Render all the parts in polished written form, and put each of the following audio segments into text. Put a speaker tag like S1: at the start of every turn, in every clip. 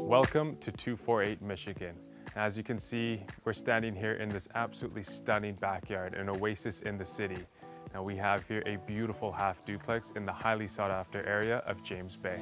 S1: Welcome to 248 Michigan. As you can see, we're standing here in this absolutely stunning backyard, an oasis in the city. Now we have here a beautiful half duplex in the highly sought after area of James Bay.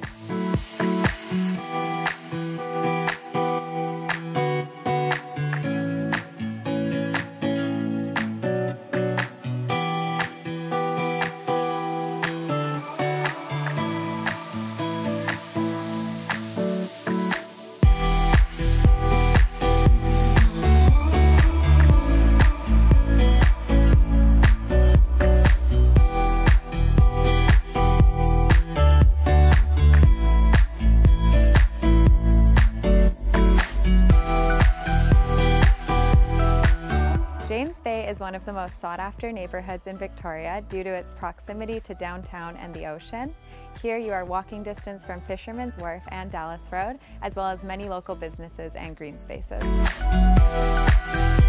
S2: James Bay is one of the most sought-after neighborhoods in Victoria due to its proximity to downtown and the ocean. Here you are walking distance from Fisherman's Wharf and Dallas Road, as well as many local businesses and green spaces.